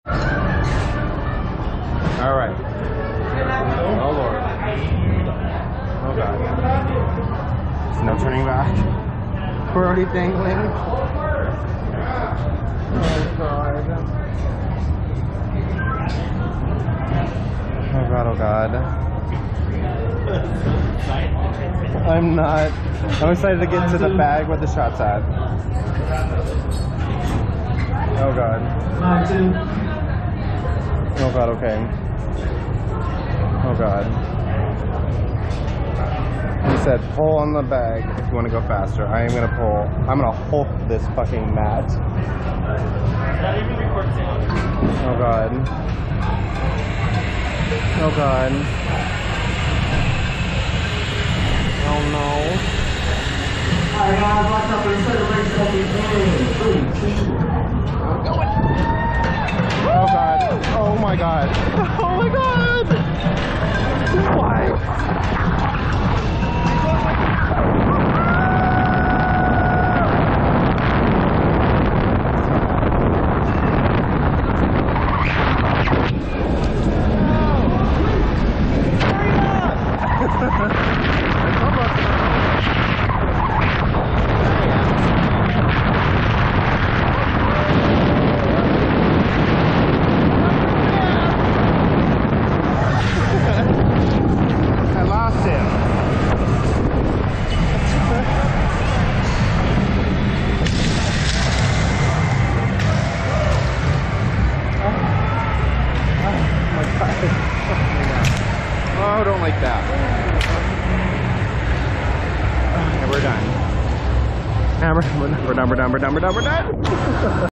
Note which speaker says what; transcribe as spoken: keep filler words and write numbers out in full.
Speaker 1: All right. Oh Lord. Oh God. There's no turning back. We're already dangling. Oh God. Oh God, oh God. I'm not. I'm excited to get to the bag where the shot's at. Oh God. Oh God, okay. Oh God. He said pull on the bag if you want to go faster. I am gonna pull. I'm gonna Hulk this fucking mat. Oh God. Oh God. Oh no.
Speaker 2: Alright guys, watch out for the second race coming in. Three, two.
Speaker 1: Oh God. Oh my God. Oh my God. Why? I lost him. Oh, I don't like that. Okay, we're done. We're done, we're done, we're done, we're done, we're done, we're done.